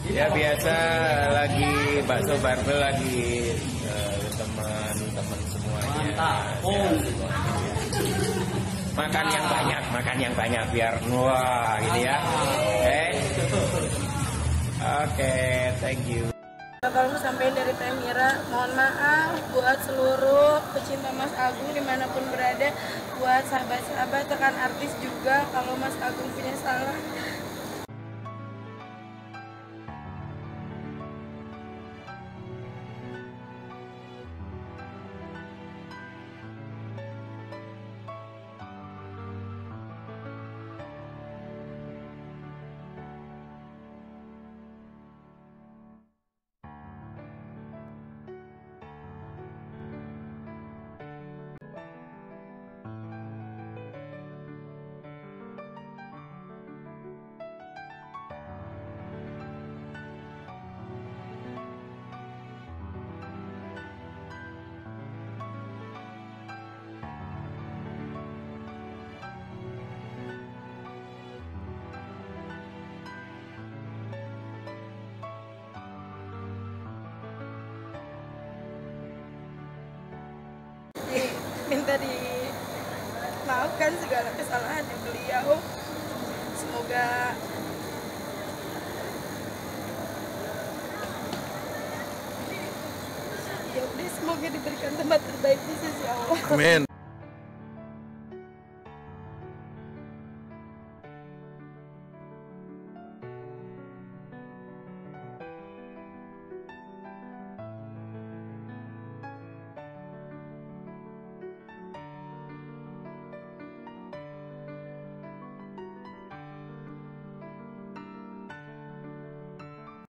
Ya biasa lagi bakso barbel lagi teman-teman semuanya. Makan yang banyak biar wah ini ya. Oke, thank you. Kalau sampaikan dari Teh Mira, mohon maaf buat seluruh pecinta Mas Agung dimanapun berada, buat sahabat-sahabat rekan artis juga kalau Mas Agung punya salah. Minta dimaafkan segala kesalahan beliau. Semoga ya udah, semoga diberikan tempat terbaik di sisi Allah. Amin.